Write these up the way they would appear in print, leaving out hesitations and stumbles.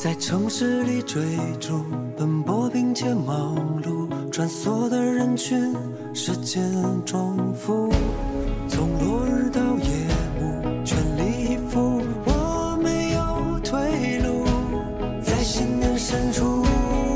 在城市里追逐奔波并且忙碌，穿梭的人群，时间重复，从落日到夜幕，全力以赴，我没有退路，在心念深处。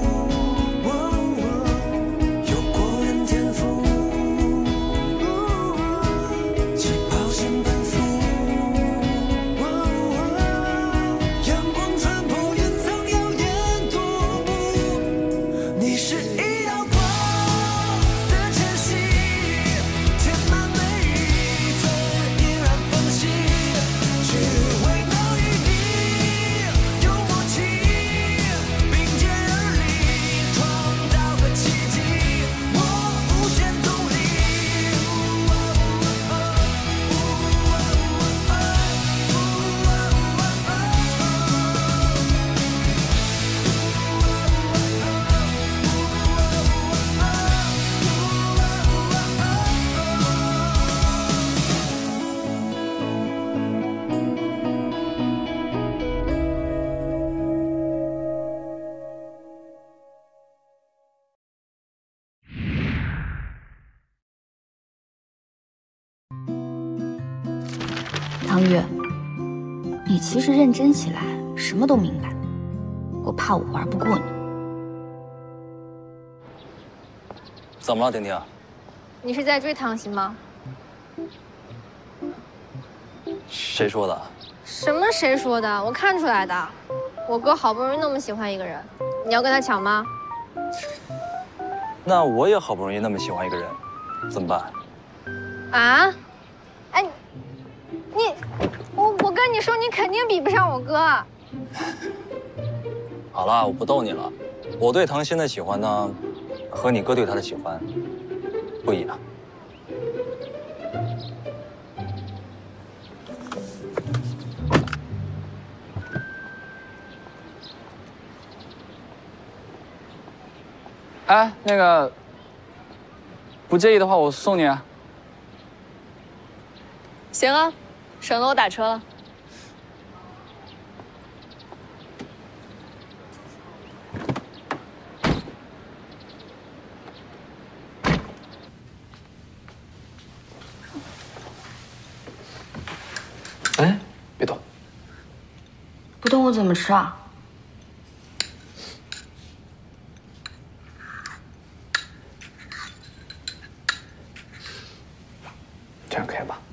唐宇，你其实认真起来，什么都明白。我怕我玩不过你。 怎么了，婷婷？ 你是在追唐鑫吗？ 谁说的？ 什么谁说的？我看出来的。我哥好不容易那么喜欢一个人，你要跟他抢吗？ 那我也好不容易那么喜欢一个人，怎么办？ 啊？哎，我跟你说，你肯定比不上我哥。 好了，我不逗你了。我对唐鑫的喜欢呢，和你哥对他的喜欢不一样。 哎，那个，不介意的话，我送你啊。 行啊，省得我打车了。 哎，别动。 不动我怎么吃啊？ 这样可以吧？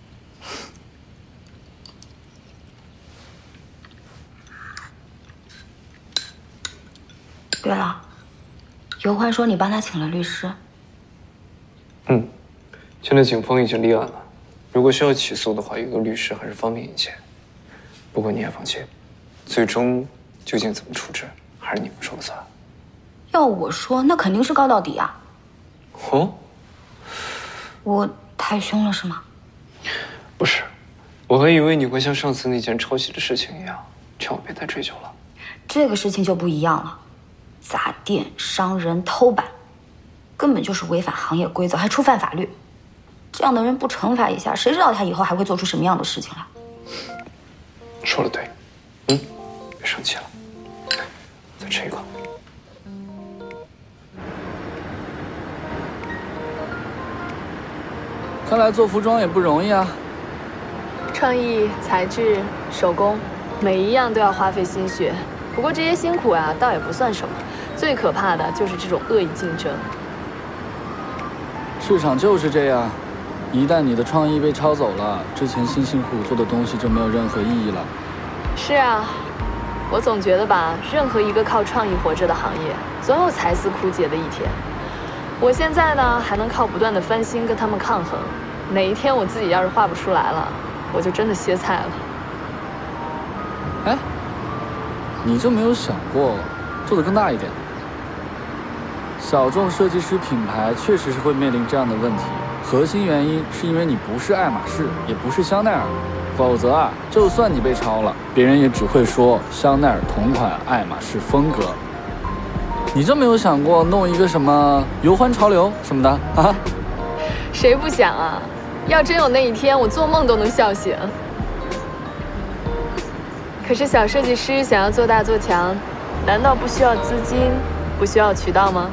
对了，尤欢说你帮他请了律师。 嗯，现在警方已经立案了，如果需要起诉的话，有个律师还是方便一些。不过你也放心，最终究竟怎么处置，还是你们说了算。 要我说，那肯定是告到底啊。 哦， 我太凶了是吗？ 不是，我还以为你会像上次那件抄袭的事情一样，劝我别再追究了。 这个事情就不一样了，砸店、伤人、偷板，根本就是违反行业规则，还触犯法律。这样的人不惩罚一下，谁知道他以后还会做出什么样的事情来？ 说得对，别生气了，再吃一口。 看来做服装也不容易啊。 创意、材质、手工，每一样都要花费心血。不过这些辛苦啊，倒也不算什么。最可怕的就是这种恶意竞争。 市场就是这样，一旦你的创意被抄走了，之前辛辛苦苦做的东西就没有任何意义了。 是啊，我总觉得吧，任何一个靠创意活着的行业，总有才思枯竭的一天。我现在呢，还能靠不断的翻新跟他们抗衡。哪一天我自己要是画不出来了，我就真的歇菜了。 哎，你就没有想过做得更大一点？小众设计师品牌确实是会面临这样的问题，核心原因是因为你不是爱马仕，也不是香奈儿，否则啊，就算你被抄了，别人也只会说香奈儿同款爱马仕风格。你就没有想过弄一个什么游欢潮流什么的啊？ 谁不想啊？要真有那一天，我做梦都能笑醒。 可是小设计师想要做大做强，难道不需要资金，不需要渠道吗？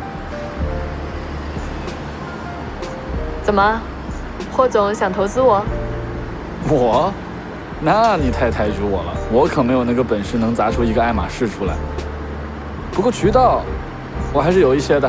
怎么，霍总想投资我？ 我？那你太抬举我了，我可没有那个本事能砸出一个爱马仕出来。不过渠道，我还是有一些的。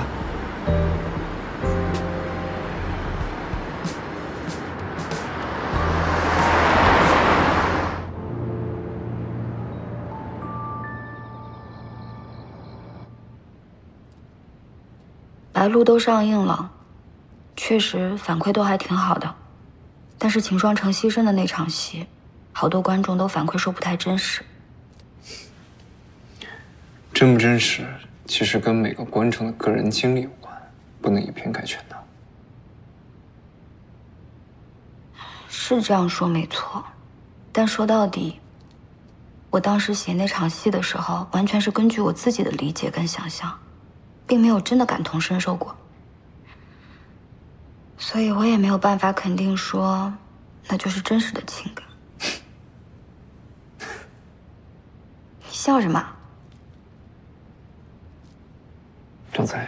白鹿都上映了，确实反馈都还挺好的。但是秦双城牺牲的那场戏，好多观众都反馈说不太真实。 真不真实，其实跟每个观众的个人经历有关，不能以偏概全的。 是这样说没错，但说到底，我当时写那场戏的时候，完全是根据我自己的理解跟想象，并没有真的感同身受过，所以我也没有办法肯定说那就是真实的情感。你笑什么？ 张才，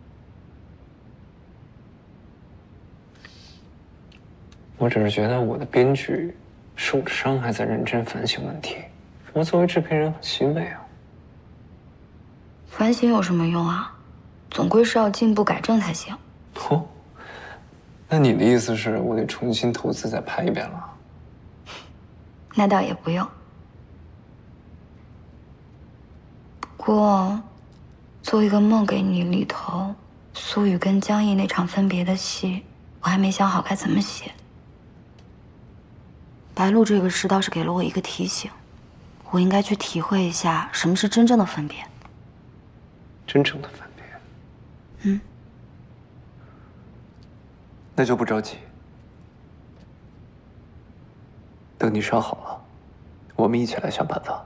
我只是觉得我的编剧受了伤，还在认真反省问题。我作为制片人很欣慰啊。 反省有什么用啊？总归是要进步改正才行。 哦，那你的意思是我得重新投资再拍一遍了？ 那倒也不用。不过，做一个梦给你里头，苏雨跟江毅那场分别的戏，我还没想好该怎么写。白鹿这个事倒是给了我一个提醒，我应该去体会一下什么是真正的分别。 真正的分别？ 嗯。 那就不着急，等你伤好了，我们一起来想办法。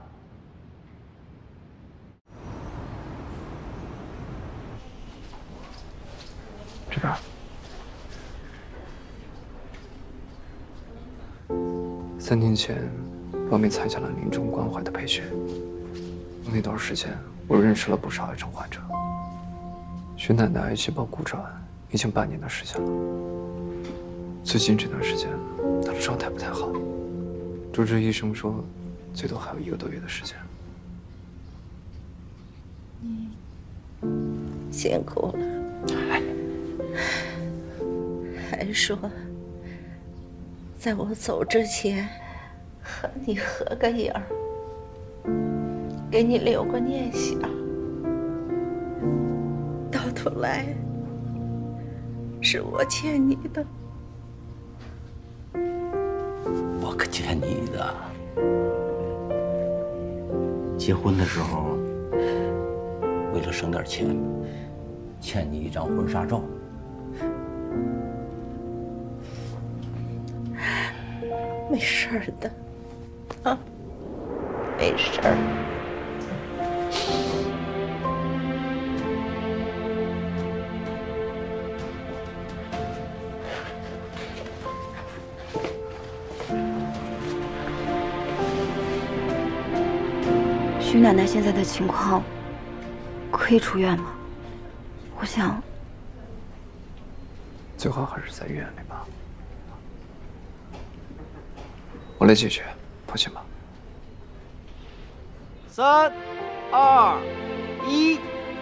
这边。3年前，王明参加了临终关怀的培训。那段时间，我认识了不少癌症患者。徐奶奶癌细胞骨折案已经半年的时间了。最近这段时间，她的状态不太好。主治医生说，最多还有1个多月的时间。 辛苦了。还说，在我走之前，和你合个影儿，给你留个念想。到头来，是我欠你的。 我可欠你的。结婚的时候，为了省点钱，欠你一张婚纱照。 没事儿的，啊，没事儿。 徐奶奶现在的情况可以出院吗？我想， 最好还是在医院里吧。我来解决，放心吧。 3、2、1，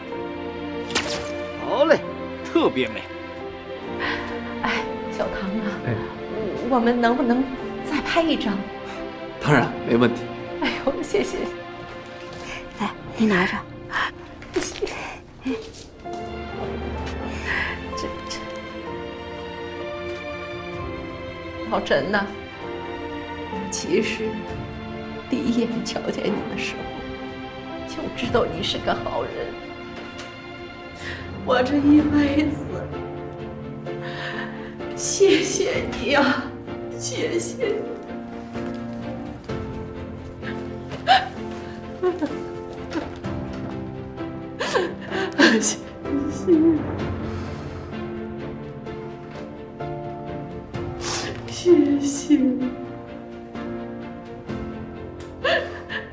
好嘞，特别美。 哎，小唐啊，我们能不能再拍一张？ 当然没问题。 哎呦，谢谢。 来，你拿着。 老陈呐，其实第一眼瞧见你的时候，就知道你是个好人。我这一辈子，谢谢你呀，谢谢你。谢谢，谢谢。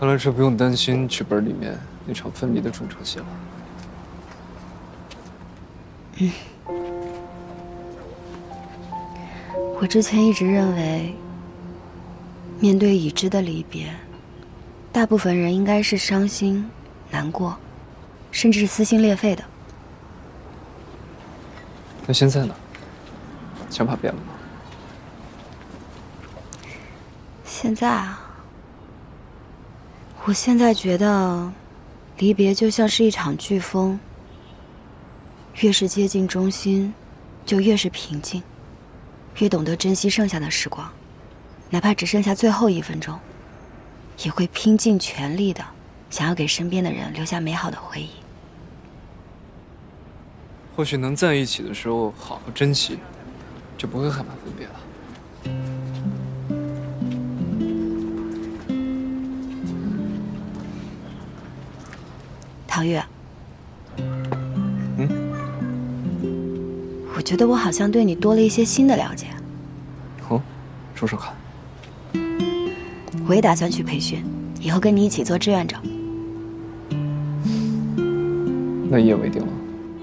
看来这不用担心剧本里面那场分离的中场戏了。 我之前一直认为，面对已知的离别，大部分人应该是伤心、难过，甚至是撕心裂肺的。 那现在呢？想法变了吗？ 现在啊，我现在觉得，离别就像是一场飓风，越是接近中心，就越是平静，越懂得珍惜剩下的时光，哪怕只剩下最后1分钟，也会拼尽全力的想要给身边的人留下美好的回忆。 或许能在一起的时候好好珍惜，就不会害怕分别了。 唐月，我觉得我好像对你多了一些新的了解。 哦，说说看。 我也打算去培训，以后跟你一起做志愿者。 那一言为定了。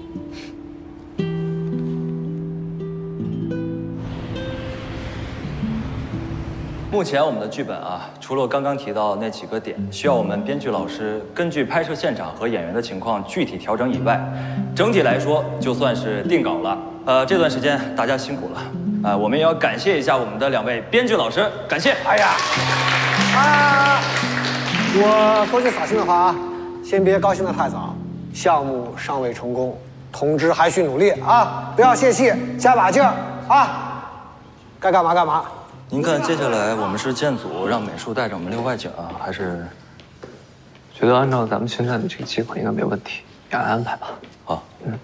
目前我们的剧本啊，除了刚刚提到那几个点需要我们编剧老师根据拍摄现场和演员的情况具体调整以外，整体来说就算是定稿了。这段时间大家辛苦了，我们也要感谢一下我们的2位编剧老师，感谢。 哎呀，我说句扫兴的话啊，先别高兴得太早，项目尚未成功，同志还需努力啊，不要泄气，加把劲儿啊，该干嘛干嘛。 您看，接下来我们是建组让美术带着我们溜外景啊，还是？ 觉得按照咱们现在的这个计划应该没问题，你按安排吧。 好，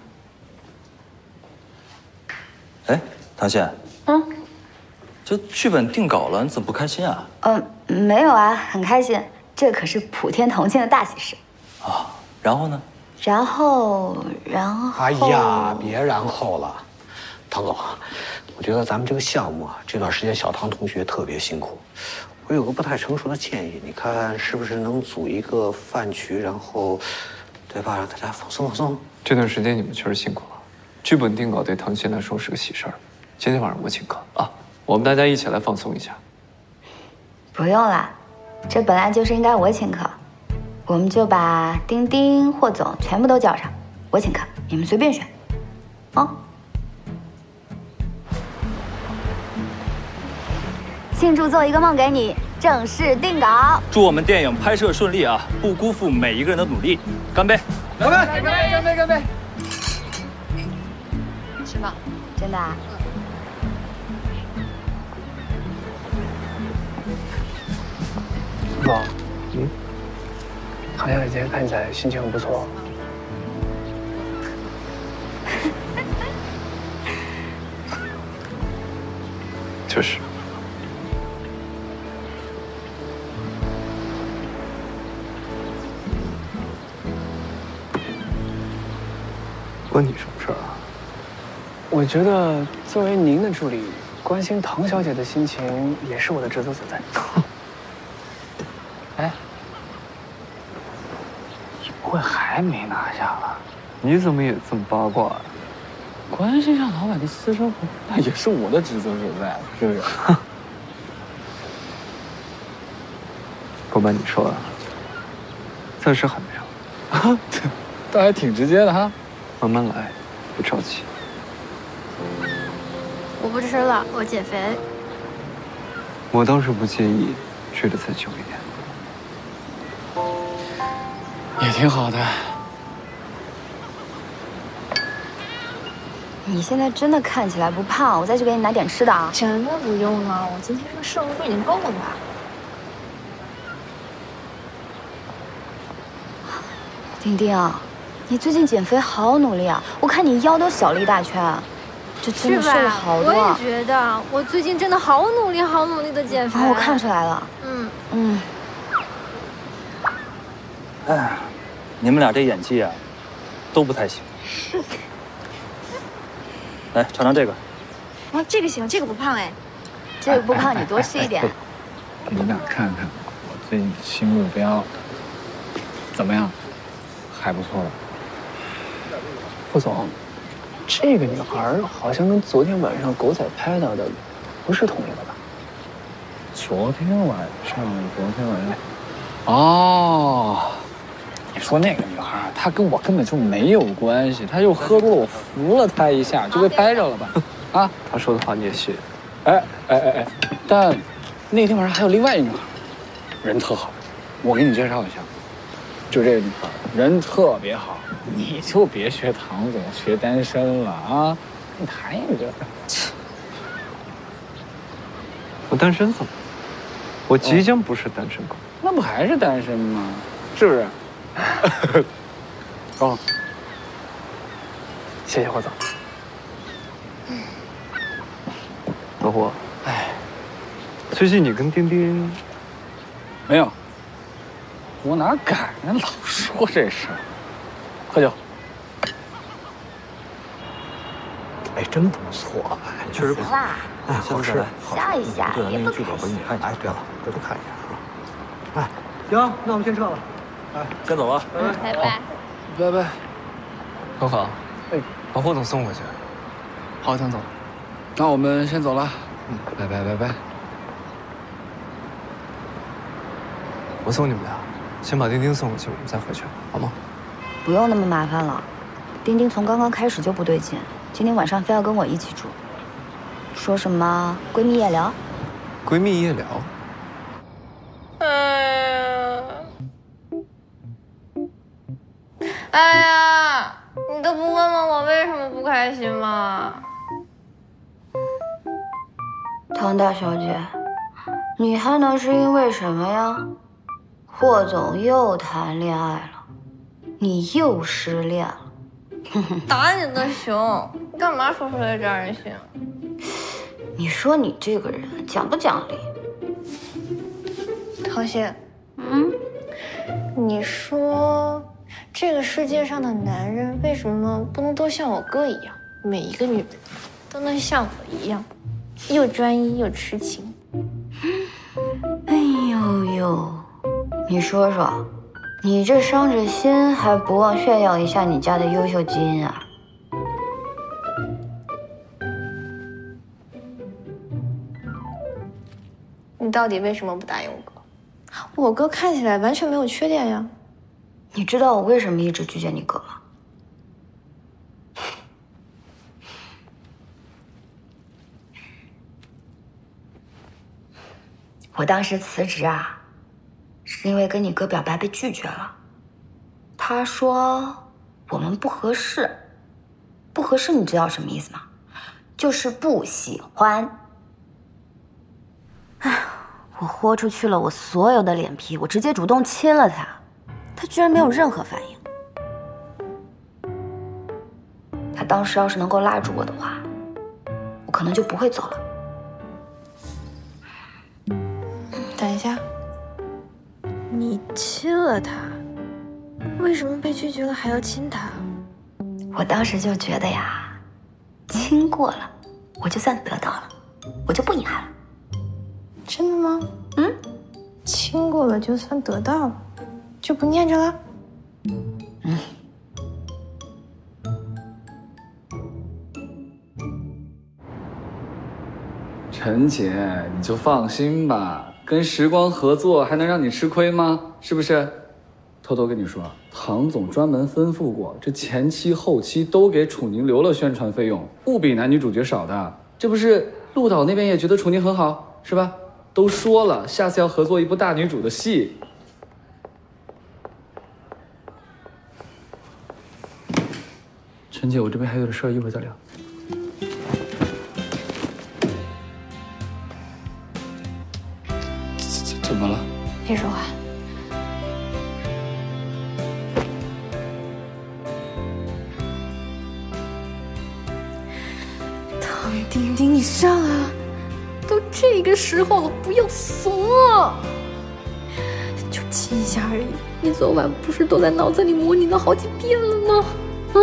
哎，唐茜，这剧本定稿了，你怎么不开心啊？ 没有啊，很开心，这可是普天同庆的大喜事。 啊，然后呢？ 然后， 哎呀，别然后了，唐总。我觉得咱们这个项目啊，这段时间小唐同学特别辛苦。我有个不太成熟的建议，你看是不是能组一个饭局，然后，对吧，让大家放松放松。 这段时间你们确实辛苦了，剧本定稿对唐茜来说是个喜事儿。今天晚上我请客啊，我们大家一起来放松一下。 不用啦，这本来就是应该我请客，我们就把丁丁、霍总全部都叫上，我请客，你们随便选，啊。庆祝做一个梦给你正式定稿， 祝我们电影拍摄顺利啊！不辜负每一个人的努力，干杯！ 干杯！ 干杯！干杯！干杯！吃吧， 真的啊？ 总，唐小姐看起来心情很不错。 确实。问你什么事儿啊？ 我觉得作为您的助理，关心唐小姐的心情也是我的职责所在。哎，你不会还没拿下吧？ 你怎么也这么八卦啊？ 关心一下老板的私生活，那也是我的职责所在，是不是？ 不瞒你说啊，暂时还没有。 啊，这还挺直接的哈。 慢慢来，不着急。 我不吃了，我减肥。 我倒是不介意睡得再久一点， 也挺好的。 你现在真的看起来不胖，我再去给你拿点吃的啊。 真的不用了，我今天这个摄入度已经够了吧？ 丁丁，你最近减肥好努力啊！我看你腰都小了一大圈，这真的瘦了好多。 我也觉得，我最近真的好努力、好努力的减肥。 我看出来了。 哎，你们俩这演技啊，都不太行。来，尝尝这个。 啊，这个行，这个不胖哎。这个不胖，你多吃一点。 你俩看看，我自己的新目标。怎么样？还不错吧？ 副总，这个女孩好像跟昨天晚上狗仔拍到的不是同一个吧？ 昨天晚上。哦，你说那个女孩，她跟我根本就没有关系，她就喝多了，我扶了她一下，就被拍着了吧？啊， 他说的话你也信？ 哎，但那天晚上还有另外一女孩，人特好，我给你介绍一下，就这个女孩人特别好，你就别学唐总学单身了啊！你谈一个， 我单身怎么？我即将不是单身狗。 那不还是单身吗？是不是？ 哦，谢谢霍总。 老胡，最近你跟丁丁没有？我哪敢呢？老说这事儿。喝酒。 哎，真不错， 确实不错。 哎，好吃， 下一下对了，那个也不剧本回去你看一下。 哎，对了，回头看一下啊。哎，行，那我们先撤了。哎， 先走了。 拜拜。 拜拜。何妨，把霍总送回去。 好，江总。 那我们先走了。 拜拜。我送你们俩，先把丁丁送回去，我们再回去，好吗？ 不用那么麻烦了。丁丁从刚刚开始就不对劲，今天晚上非要跟我一起住，说什么闺蜜夜聊。 闺蜜夜聊。 哎呀，你都不问问我为什么不开心吗？ 唐大小姐，你还能是因为什么呀？霍总又谈恋爱了，你又失恋了。 打你个熊！你干嘛说出来这样人性？ 你说你这个人讲不讲理？ 唐鑫，你说这个世界上的男人为什么不能都像我哥一样，每一个女人都能像我一样，又专一又痴情？ 哎呦，你说说，你这伤着心还不忘炫耀一下你家的优秀基因啊？ 你到底为什么不答应我哥？我哥看起来完全没有缺点呀。 你知道我为什么一直拒绝你哥吗？我当时辞职啊，是因为跟你哥表白被拒绝了。他说我们不合适，不合适你知道什么意思吗？就是不喜欢。哎，我豁出去了我所有的脸皮，我直接主动亲了他，他居然没有任何反应。他当时要是能够拉住我的话，我可能就不会走了。 等一下，你亲了他，为什么被拒绝了还要亲他？ 我当时就觉得呀，亲过了，我就算得到了，我就不遗憾了。 真的吗？亲过了就算得到了，就不念着了？ 陈姐，你就放心吧，跟时光合作还能让你吃亏吗？是不是？偷偷跟你说，唐总专门吩咐过，这前期后期都给楚宁留了宣传费用，不比男女主角少的。这不是陆导那边也觉得楚宁很好，是吧？都说了，下次要合作一部大女主的戏。陈姐，我这边还有点事儿，一会儿再聊。怎么了？ 别说话。唐丁丁，你上啊！都这个时候了，不要怂啊！就亲一下而已，你昨晚不是都在脑子里模拟了好几遍了吗？啊！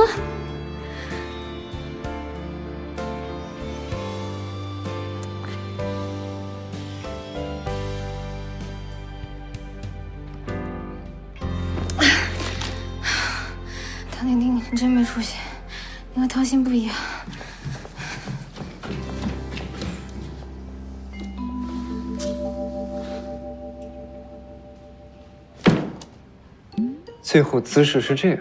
唐丁丁，你真没出息，你和唐鑫不一样。 最后姿势是这样，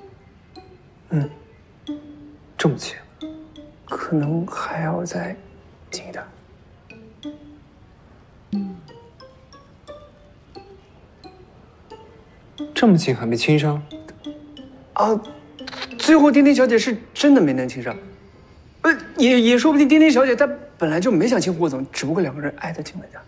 这么近， 可能还要再近一点。 这么近还没亲上？ 啊，最后丁丁小姐是真的没能亲上，也说不定丁丁小姐她本来就没想亲霍总，只不过两个人挨得近了点。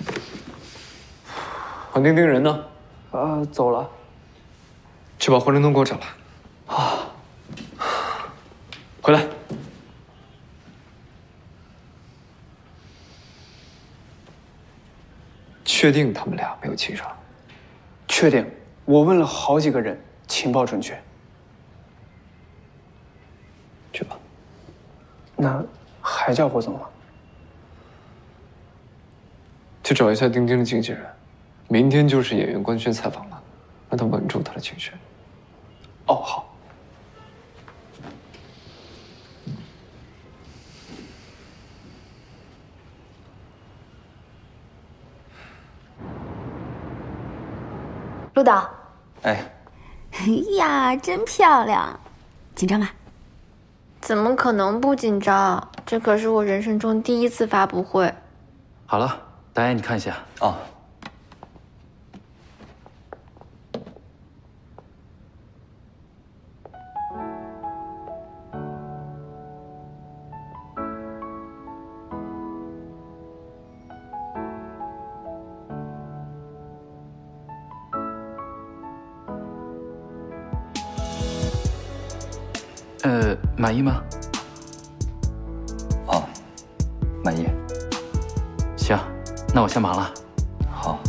黄丁丁人呢？ 走了。 去把霍振东给我找来。 啊， 回来。确定他们俩没有亲上？ 确定，我问了好几个人，情报准确。 去吧。 那还叫霍总吗？ 去找一下丁丁的经纪人，明天就是演员官宣采访了，让他稳住他的情绪。 哦，好。 陆导， 哎呀，真漂亮！紧张吗？ 怎么可能不紧张？这可是我人生中第一次发布会。 好了，导演你看一下啊。 满意吗？ 满意。 行，那我先忙了。 好。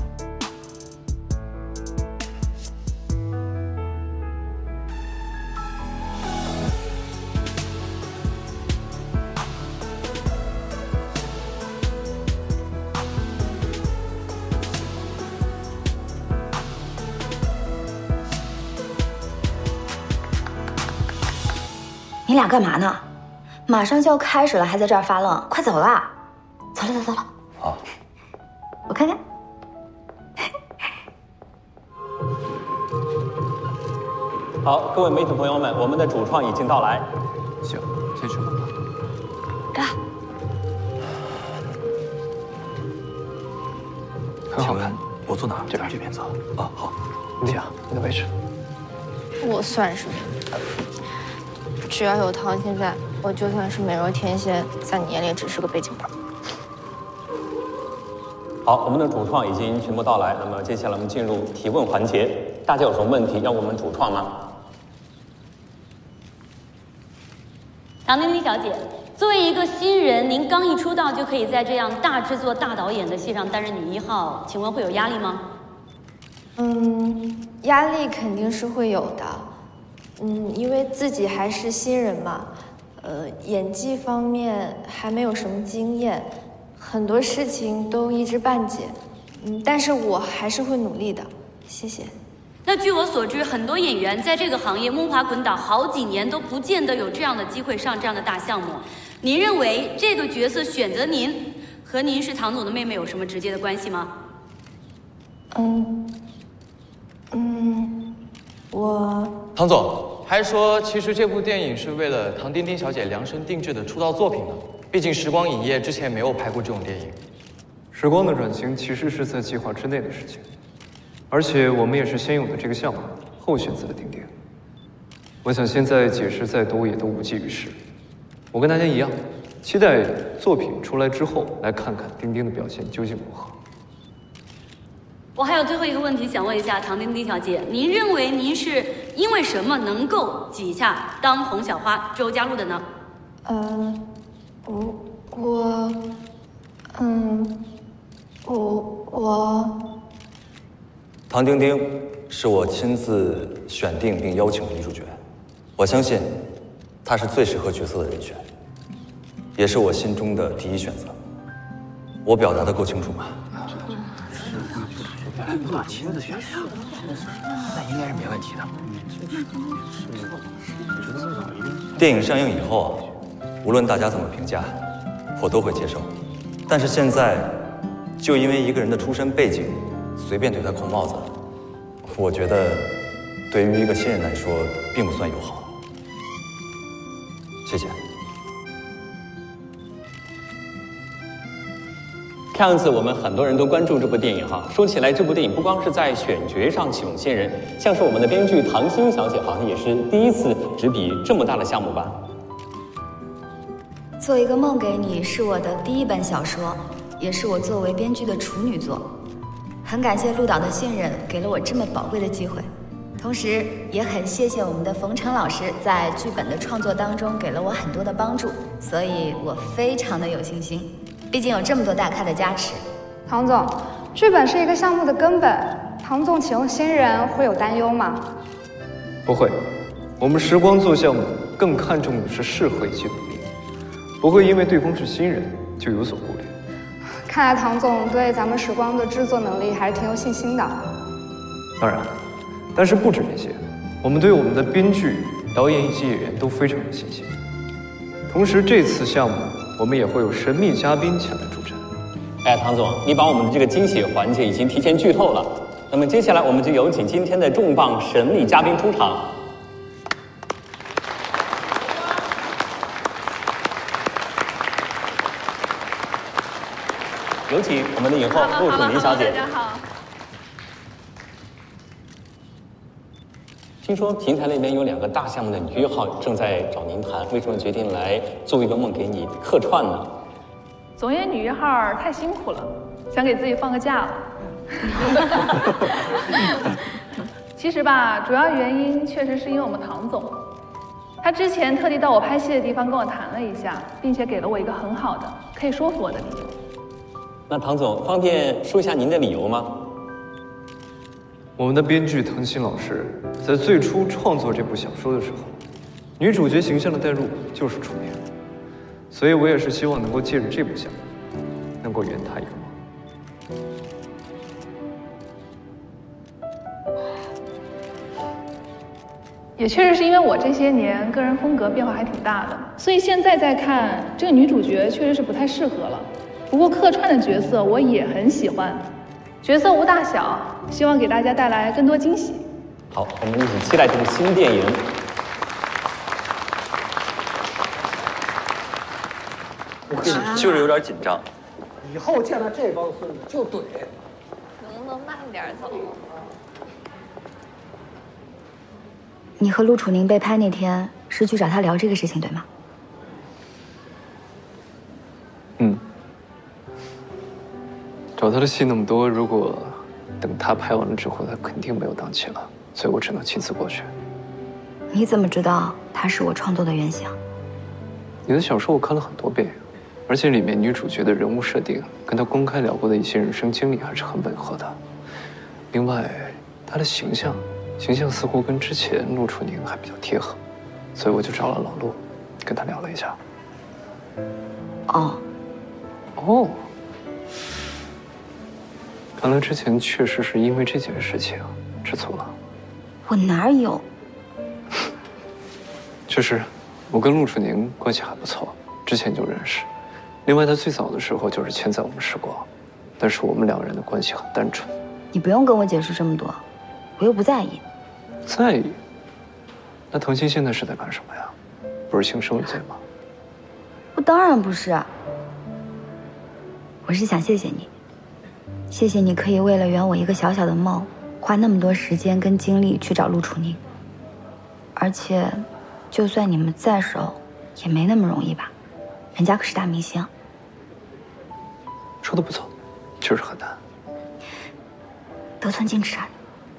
你俩干嘛呢？马上就要开始了，还在这儿发愣，快走啦！走了，走了。 好， 我看看。 好，各位媒体朋友们，我们的主创已经到来。 行，先去吧。 干。 很好看。 我坐哪？ 这边， 这边走。啊，好。 你讲你的位置。 我算什么？只要有唐鑫在，我就算是美若天仙，在你眼里也只是个背景板。 好，我们的主创已经全部到来，那么接下来我们进入提问环节，大家有什么问题要问我们主创吗？ 唐丁丁小姐，作为一个新人，您刚一出道就可以在这样大制作、大导演的戏上担任女一号，请问会有压力吗？ 压力肯定是会有的。因为自己还是新人嘛，演技方面还没有什么经验，很多事情都一知半解。但是我还是会努力的，谢谢。 那据我所知，很多演员在这个行业摸爬滚打好几年，都不见得有这样的机会上这样的大项目。您认为这个角色选择您，和您是唐总的妹妹有什么直接的关系吗？ 唐总还说，其实这部电影是为了唐丁丁小姐量身定制的出道作品呢。毕竟时光影业之前没有拍过这种电影。 时光的转型其实是在计划之内的事情，而且我们也是先有的这个项目，后选择了丁丁。我想现在解释再多也都无济于事。我跟大家一样，期待作品出来之后来看看丁丁的表现究竟如何。 我还有最后一个问题想问一下唐丁丁小姐，您认为您是因为什么能够挤下当红小花周家路的呢？ 唐丁丁是我亲自选定并邀请的女主角，我相信她是最适合角色的人选，也是我心中的第一选择。我表达的够清楚吗？ 马亲自选的，那应该是没问题的。 电影上映以后啊，无论大家怎么评价，我都会接受。但是现在，就因为一个人的出身背景，随便对他扣帽子，我觉得对于一个新人来说，并不算友好。谢谢。 看样子我们很多人都关注这部电影哈。说起来，这部电影不光是在选角上启用新人，像是我们的编剧唐欣小姐，好像也是第一次执笔这么大的项目吧？ 做一个梦给你是我的第一本小说，也是我作为编剧的处女作。很感谢陆导的信任，给了我这么宝贵的机会。同时也很谢谢我们的冯程老师在剧本的创作当中给了我很多的帮助，所以我非常的有信心。毕竟有这么多大咖的加持。 唐总，剧本是一个项目的根本，唐总启用新人会有担忧吗？ 不会，我们时光做项目更看重的是适合以及努力，不会因为对方是新人就有所顾虑。 看来唐总对咱们时光的制作能力还是挺有信心的。 当然，但是不止这些，我们对我们的编剧、导演以及演员都非常有信心。同时，这次项目我们也会有神秘嘉宾前来助阵。 哎，唐总，你把我们的这个惊喜环节已经提前剧透了。那么接下来我们就有请今天的重磅神秘嘉宾出场。有请我们的影后陆楚宁小姐。 大家好。 听说平台那边有2个大项目的女1号正在找您谈，为什么决定来做一个梦给你客串呢？ 总演女1号太辛苦了，想给自己放个假了。其实吧，主要原因确实是因为我们唐总，他之前特地到我拍戏的地方跟我谈了一下，并且给了我一个很好的可以说服我的理由。 那唐总方便说一下您的理由吗？ 我们的编剧唐欣老师在最初创作这部小说的时候，女主角形象的代入就是楚宁，所以我也是希望能够借着这部项目，能够圆她一个梦。 也确实是因为我这些年个人风格变化还挺大的，所以现在再看这个女主角确实是不太适合了。不过客串的角色我也很喜欢，角色无大小，希望给大家带来更多惊喜。 好，我们一起期待这部新电影。 就是有点紧张。 以后见到这帮孙子就怼。 能不能慢点走？ 你和陆楚宁被拍那天是去找他聊这个事情，对吗？ 嗯。找他的戏那么多，如果等他拍完了之后，他肯定没有档期了，所以我只能亲自过去。 你怎么知道他是我创作的原型？ 你的小说我看了很多遍，而且里面女主角的人物设定跟她公开聊过的一些人生经历还是很吻合的。另外，她的形象似乎跟之前陆楚宁还比较贴合，所以我就找了老陆，跟他聊了一下。哦，看来之前确实是因为这件事情吃醋了。 我哪有？ 确实，我跟陆楚宁关系还不错，之前就认识。另外，他最早的时候就是签在我们时光，但是我们2人的关系很单纯。 你不用跟我解释这么多，我又不在意。 在意？那唐欣现在是在干什么呀？不是性生理罪吗？ 我当然不是。我是想谢谢你，谢谢你可以为了圆我一个小小的梦，花那么多时间跟精力去找陆楚宁。而且，就算你们再熟，也没那么容易吧？人家可是大明星。 说的不错，确实很难。 得寸进尺啊！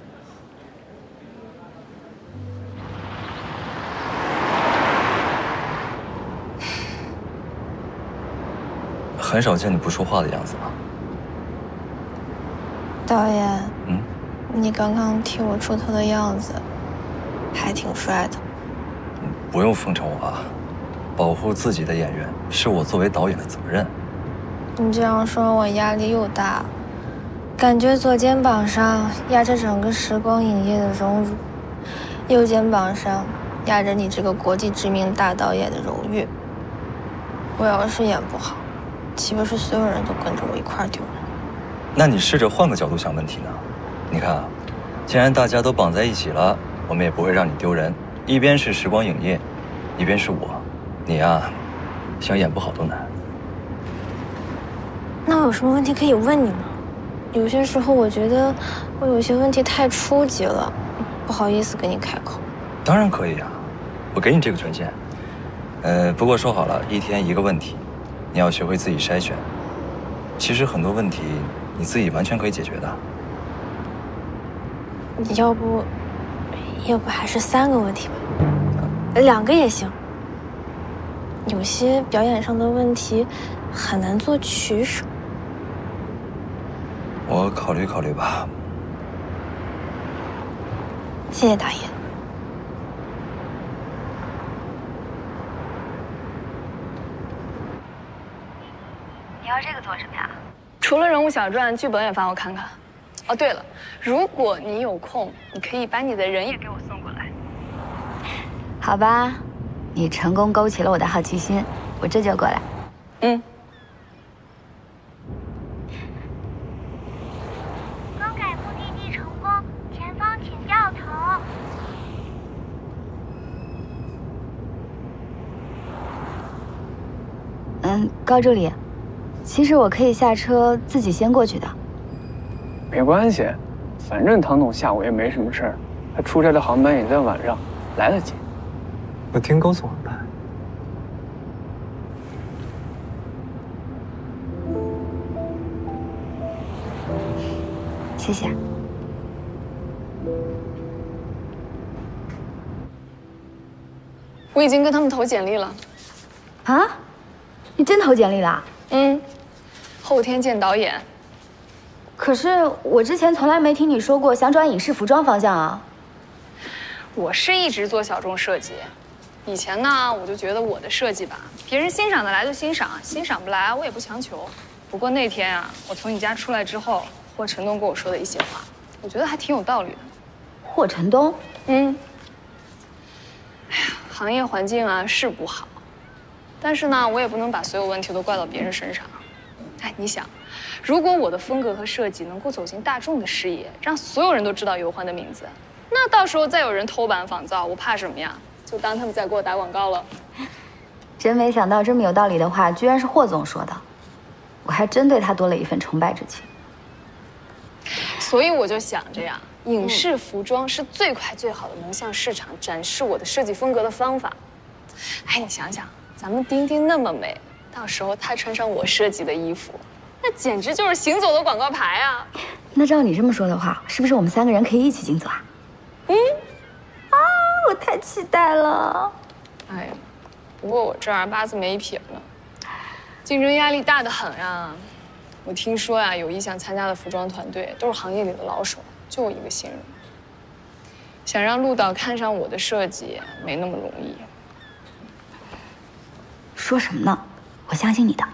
很少见你不说话的样子吧？ 导演，你刚刚替我出头的样子，还挺帅的。 不用奉承我啊，保护自己的演员是我作为导演的责任。 你这样说，我压力又大。 感觉左肩膀上压着整个时光影业的荣辱，右肩膀上压着你这个国际知名大导演的荣誉。我要是演不好，岂不是所有人都跟着我一块儿丢人？ 那你试着换个角度想问题呢？你看啊，既然大家都绑在一起了，我们也不会让你丢人。一边是时光影业，一边是我，你呀，想演不好都难。 那我有什么问题可以问你吗？有些时候我觉得我有些问题太初级了，不好意思跟你开口。 当然可以啊，我给你这个权限。不过说好了，一天一个问题，你要学会自己筛选。其实很多问题你自己完全可以解决的。 要不还是3个问题吧，2个也行。有些表演上的问题很难做取舍。 我考虑考虑吧。 谢谢导演。 你要这个做什么呀？除了人物小传，剧本也发我看看。哦，对了，如果你有空，你可以把你的人也给我送过来。 好吧，你成功勾起了我的好奇心，我这就过来。 嗯。 更改目的地成功，前方请掉头。 高助理，其实我可以下车自己先过去的。 没关系，反正唐总下午也没什么事儿，他出差的航班也在晚上，来得及。 我听高总安排。 谢谢。 我已经跟他们投简历了。 啊？你真投简历了？ 嗯，后天见导演。 可是我之前从来没听你说过想转影视服装方向啊。 我是一直做小众设计，以前呢我就觉得我的设计吧，别人欣赏得来就欣赏，欣赏不来我也不强求。不过那天啊，我从你家出来之后，霍承东跟我说的一些话，我觉得还挺有道理的。 霍承东？ 嗯。哎呀，行业环境啊是不好，但是呢，我也不能把所有问题都怪到别人身上。哎，你想，如果我的风格和设计能够走进大众的视野，让所有人都知道尤欢的名字，那到时候再有人偷版仿造，我怕什么呀？就当他们在给我打广告了。 真没想到这么有道理的话，居然是霍总说的，我还真对他多了一份崇拜之情。 所以我就想着呀，影视服装是最快最好的能向市场展示我的设计风格的方法。哎，你想想，咱们丁丁那么美，到时候她穿上我设计的衣服，那简直就是行走的广告牌啊！ 那照你这么说的话，是不是我们3个人可以一起竞走啊？ 嗯， 啊，我太期待了。 哎呀，不过我这儿八字没一撇呢，竞争压力大得很啊。我听说呀，有意向参加的服装团队都是行业里的老手，就我一个新人。想让陆导看上我的设计，没那么容易。 说什么呢？我相信你的。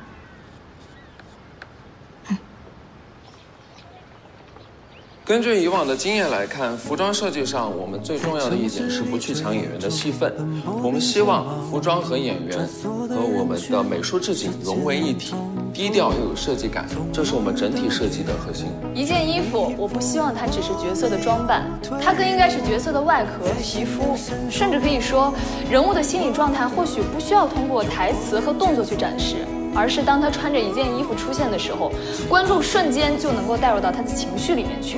根据以往的经验来看，服装设计上我们最重要的一点是不去抢演员的戏份。我们希望服装和演员和我们的美术置景融为一体，低调又有设计感，这是我们整体设计的核心。 一件衣服，我不希望它只是角色的装扮，它更应该是角色的外壳、皮肤，甚至可以说，人物的心理状态或许不需要通过台词和动作去展示，而是当他穿着一件衣服出现的时候，观众瞬间就能够带入到他的情绪里面去。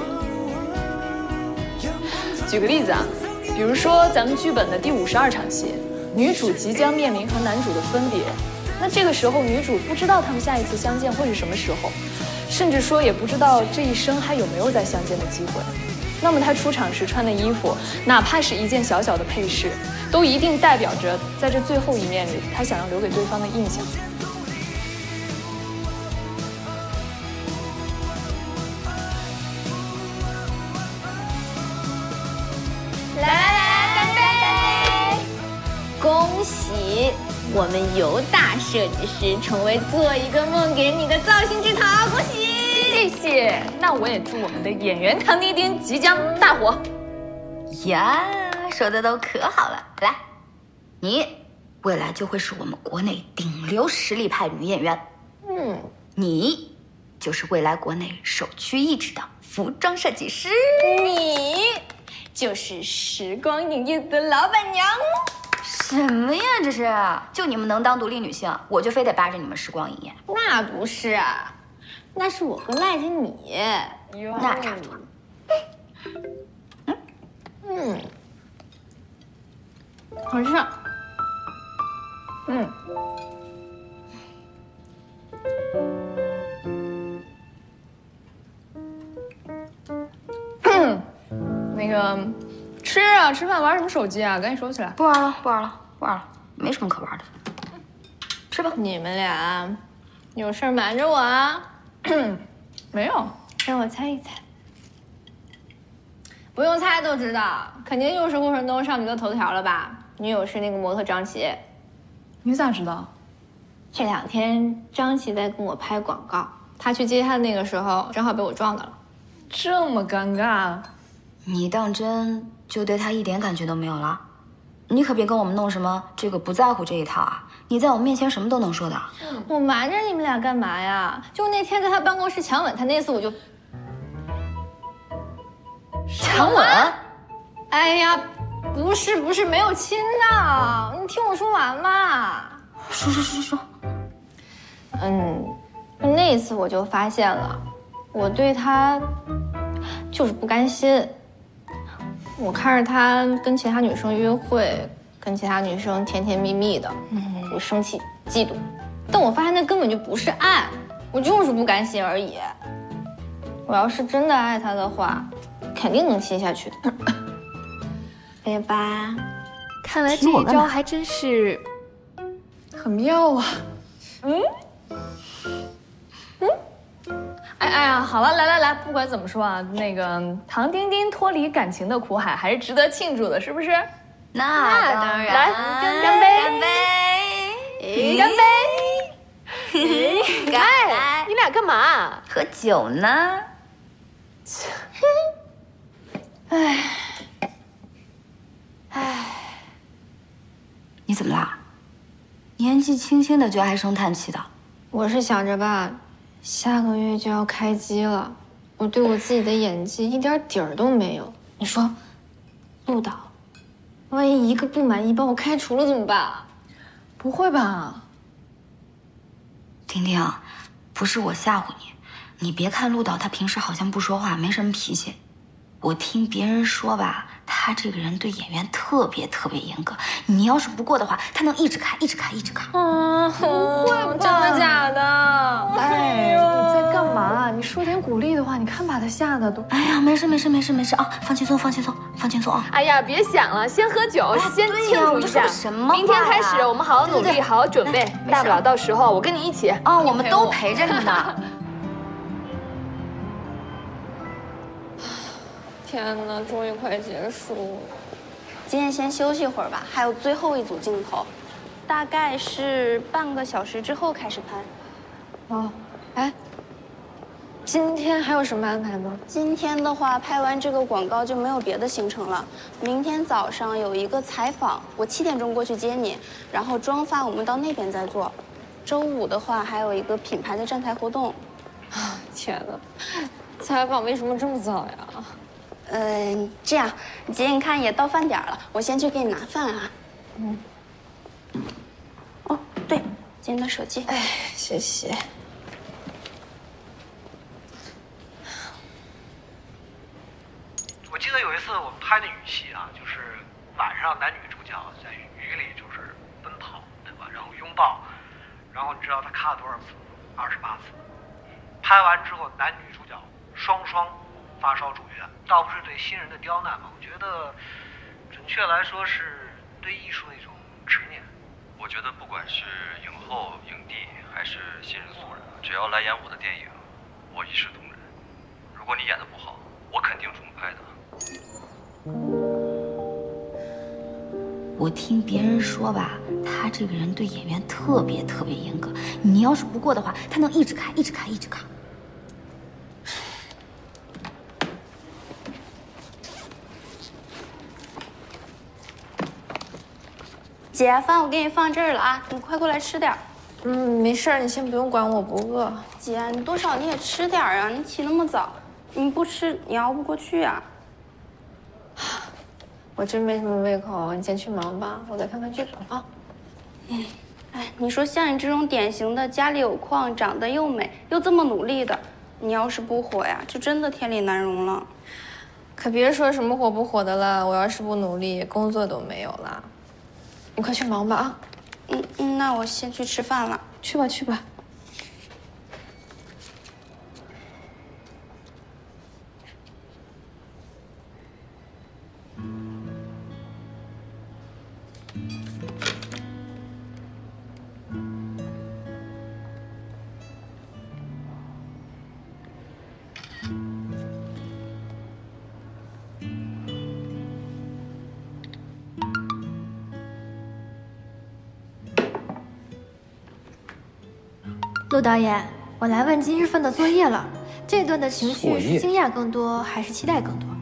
举个例子啊，比如说咱们剧本的第52场戏，女主即将面临和男主的分别，那这个时候女主不知道他们下一次相见会是什么时候，甚至说也不知道这一生还有没有再相见的机会。那么她出场时穿的衣服，哪怕是一件小小的配饰，都一定代表着在这最后一面里，她想要留给对方的印象。 恭喜我们尤大设计师成为做一个梦给你的造型之徒，恭喜！ 谢谢。那我也祝我们的演员唐丁丁即将大火。 呀，说的都可好了。来，你未来就会是我们国内顶流实力派女演员。你就是未来国内首屈一指的服装设计师。 你就是时光影业的老板娘。 什么呀，这是？就你们能当独立女性，我就非得扒着你们时光影业。 那不是啊，那是我会赖着你。 那差不多。 好吃。 那个，吃啊，吃饭玩什么手机啊？赶紧收起来。 不玩了，不玩了，不玩了，没什么可玩的。吃吧。 你们俩有事瞒着我啊？ 没有， 让我猜一猜。不用猜都知道，肯定又是护城东少女的头条了吧？女友是那个模特张琪。 你咋知道？ 这2天张琪在跟我拍广告，她去接她的那个时候，正好被我撞到了。 这么尴尬？ 你当真就对他一点感觉都没有了？你可别跟我们弄什么这个不在乎这一套啊！你在我面前什么都能说的。 我瞒着你们俩干嘛呀？就那天在他办公室强吻他那次，我就强吻？ 哎呀，不是没有亲的，你听我说完嘛。 说。 那次我就发现了，我对他就是不甘心。我看着他跟其他女生约会，跟其他女生甜甜蜜蜜的，我生气嫉妒，但我发现那根本就不是爱，我就是不甘心而已。我要是真的爱他的话，肯定能亲下去的，对吧？ 看来这一招还真是很妙啊。哎呀，好了，来，不管怎么说啊，那个唐丁丁脱离感情的苦海还是值得庆祝的，是不是？ 那当然。 来，干杯！干杯！ 哎，你俩干嘛？ 喝酒呢。你怎么啦？年纪轻轻的就唉声叹气的。 我是想着吧，下个月就要开机了，我对我自己的演技一点底儿都没有。你说，陆导，万一一个不满意把我开除了怎么办？ 不会吧？ 丁丁，不是我吓唬你，你别看陆导他平时好像不说话，没什么脾气，我听别人说吧，他这个人对演员特别严格。你要是不过的话，他能一直卡。 不会吧？真的假的？ 哎，你在干嘛？你说点鼓励的话，你看把他吓得都…… 哎呀，没事啊，放轻松啊！ 哎呀，别想了，先喝酒，先庆祝一下。 什么？ 明天开始，我们好好努力，好好准备，大不了到时候我跟你一起啊，我们都陪着你呢。 天哪，终于快结束了。 今天先休息会儿吧，还有最后一组镜头，大概是半个小时之后开始拍。 哦，哎，今天还有什么安排吗？ 今天的话，拍完这个广告就没有别的行程了。明天早上有一个采访，我7点钟过去接你，然后妆发我们到那边再做。周五的话，还有一个品牌的站台活动。 啊，天哪，采访为什么这么早呀？ 这样，姐，你看也到饭点了，我先去给你拿饭啊。哦，对，姐，你的手机。 哎，谢谢。 我记得有一次我们拍的雨戏啊，就是晚上男女主角在雨里就是奔跑，对吧？然后拥抱，然后你知道他卡了多少次？28次。拍完之后，男女主角双发烧住院，倒不是对新人的刁难嘛，我觉得准确来说是对艺术的一种执念。 我觉得不管是影后、影帝还是新人素人，只要来演我的电影，我一视同仁。如果你演得不好，我肯定重拍的。 我听别人说吧，他这个人对演员特别严格，你要是不过的话，他能一直卡。 姐，饭我给你放这儿了啊，你快过来吃点。 没事儿，你先不用管我，不饿。 姐，你多少你也吃点啊，你起那么早，你不吃你熬不过去啊。 我真没什么胃口，你先去忙吧，我再看看剧本啊。 哎，你说像你这种典型的家里有矿、长得又美又这么努力的，你要是不火呀，就真的天理难容了。 可别说什么火不火的了，我要是不努力，工作都没有了。你快去忙吧啊！ 那我先去吃饭了。 去吧去吧。 陆导演，我来问今日份的作业了。这段的情绪作业是惊讶更多，还是期待更多？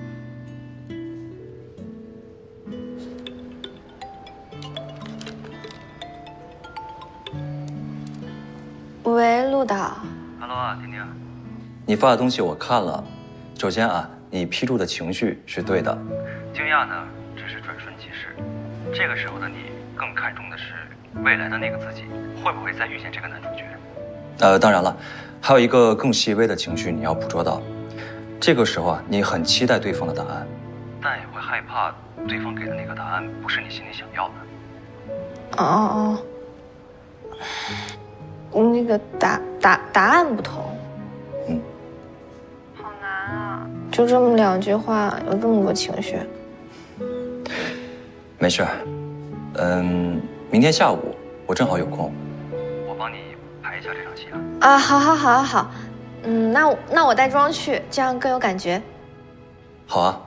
喂，陆导。 Hello 啊，婷婷。你发的东西我看了。首先啊，你批注的情绪是对的。惊讶呢，只是转瞬即逝。这个时候的你，更看重的是未来的那个自己，会不会再遇见这个男主角？当然了，还有一个更细微的情绪你要捕捉到。这个时候啊，你很期待对方的答案，但也会害怕对方给的那个答案不是你心里想要的。 那个答案不同。好难啊！就这么2句话，有这么多情绪。 没事，明天下午我正好有空，我帮你排一下这场戏啊。 好。那我带妆去，这样更有感觉。 好啊。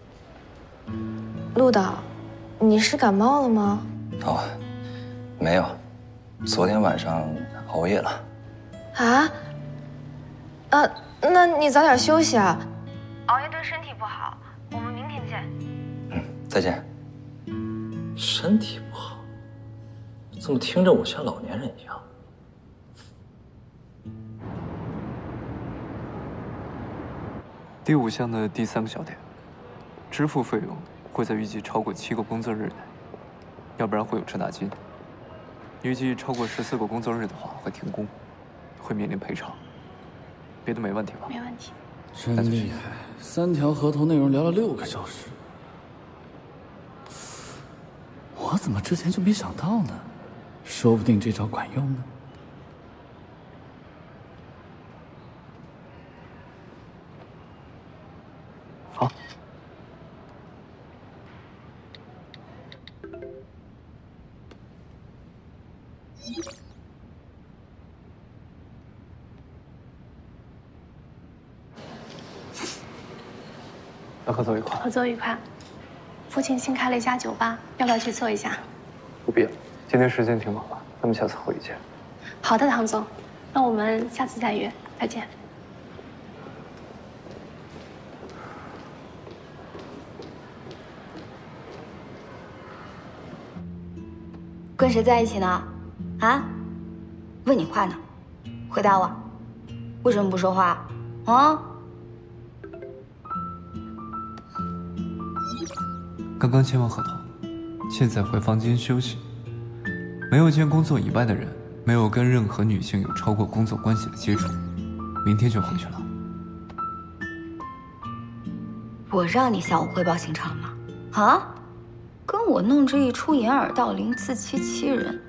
陆导，你是感冒了吗？ 没有，昨天晚上熬夜了。 那你早点休息啊，熬夜对身体不好。我们明天见。 再见。身体不好，怎么听着我像老年人一样？ 第5项的第3个小点，支付费用会在预计超过7个工作日内，要不然会有滞纳金。预计超过14个工作日的话会停工，会面临赔偿。别的没问题吧？ 没问题。 真厉害，3条合同内容聊了6个小时。我怎么之前就没想到呢？说不定这招管用呢。 好。那合作愉快。 合作愉快。父亲新开了一家酒吧，要不要去凑一下？ 不必了，今天时间挺忙的，咱们下次会议见。 好的，唐总，那我们下次再约，再见。 跟谁在一起呢？啊？问你话呢，回答我，为什么不说话？啊？ 刚刚签完合同，现在回房间休息。没有见工作以外的人，没有跟任何女性有超过工作关系的接触，明天就回去了。 我让你向我汇报行程吗？啊？跟我弄这一出掩耳盗铃、自欺欺人。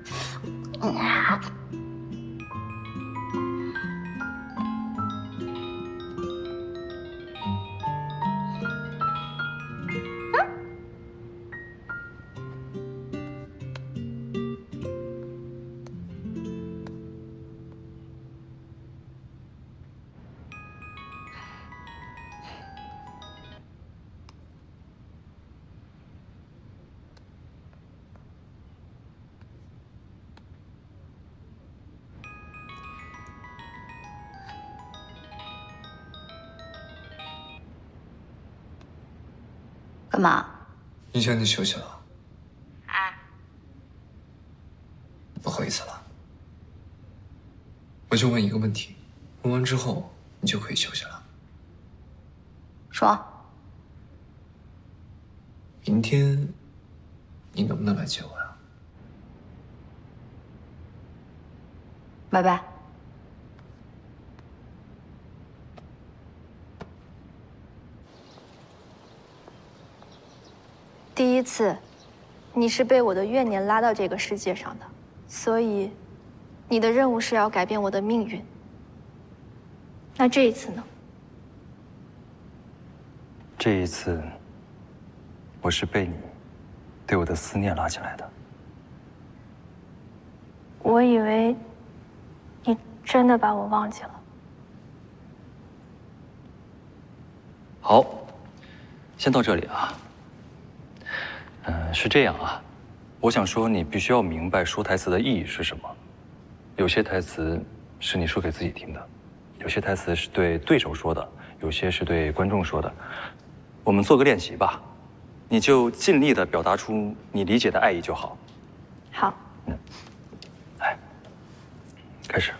干嘛？ 你想你休息了？ 不好意思了。我就问一个问题，问完之后你就可以休息了。 说。 明天你能不能来接我呀？ 拜拜。 第一次，你是被我的怨念拉到这个世界上的，所以，你的任务是要改变我的命运。那这一次呢？ 这一次，我是被你对我的思念拉起来的。 我以为你真的把我忘记了。 好，先到这里啊。是这样啊，我想说，你必须要明白说台词的意义是什么。有些台词是你说给自己听的，有些台词是对对手说的，有些是对观众说的。我们做个练习吧，你就尽力的表达出你理解的爱意就好。 好。 来，开始。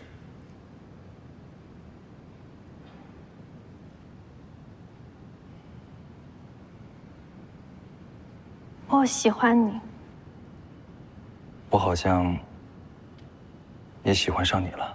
我喜欢你。 我好像也喜欢上你了。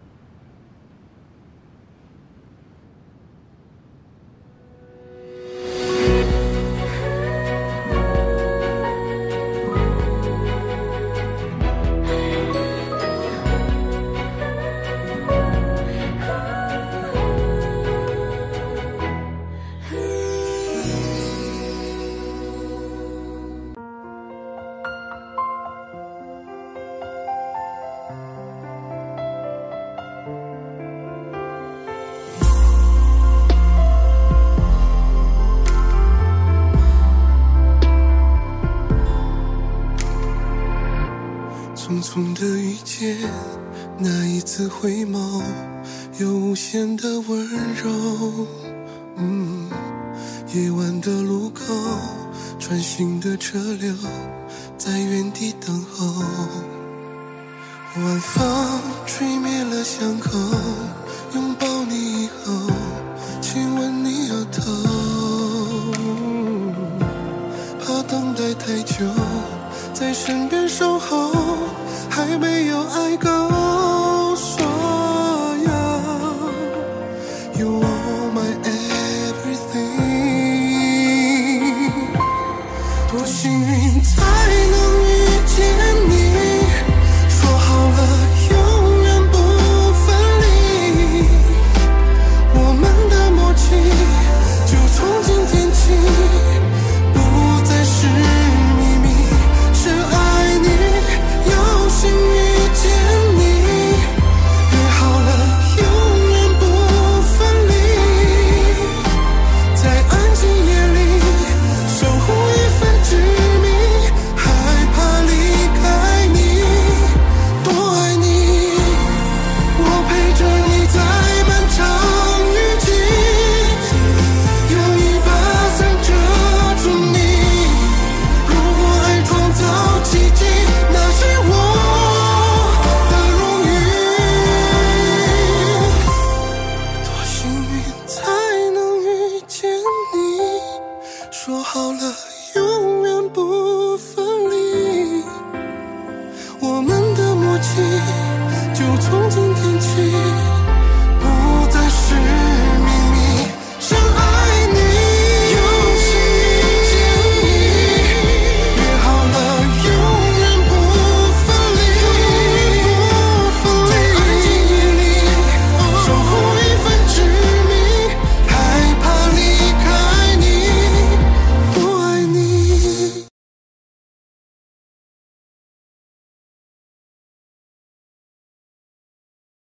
匆匆的遇见，那一次回眸，有无限的温柔。夜晚的路口，穿行的车流，在原地等候。晚风吹灭了伤口，拥抱你以后，亲吻你额头。怕等待太久，在身边守候，还没有爱够所有。You are my everything， 多幸运才能遇见你，说好了永远不分离，我们的默契就从今天起不再是秘密，是爱你，有幸遇见你，约好了永远不分离，在安静夜里守护一份执迷，害怕离开你，多爱你，我陪着你在漫长雨季，有一把伞遮住你，如果爱创造奇迹，那是我的荣誉。多幸运才能遇见你，说好了永远不分离，我们的默契就从今天起